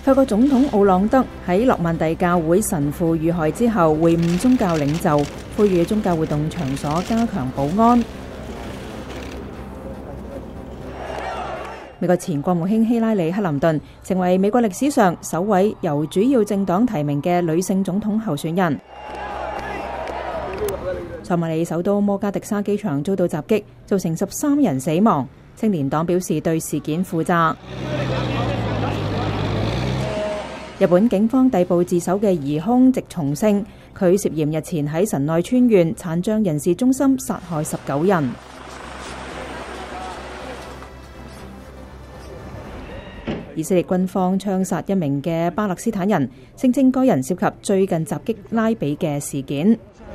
泰國總統奧朗德喺諾曼第教會神父遇害之後會晤宗教領袖，呼籲宗教活動場所加強保安。美國前國務卿希拉里·克林頓成為美國歷史上首位由主要政黨提名嘅女性總統候選人。索馬里首都摩加迪沙機場遭到襲擊，造成13人死亡。青年黨表示對事件負責。日本警方逮捕自首嘅疑兇植松星，佢涉嫌日前喺神奈川縣殘障人士中心殺害19人。以色列軍方槍殺一名嘅巴勒斯坦人，聲稱該人涉及最近襲擊拉比嘅事件。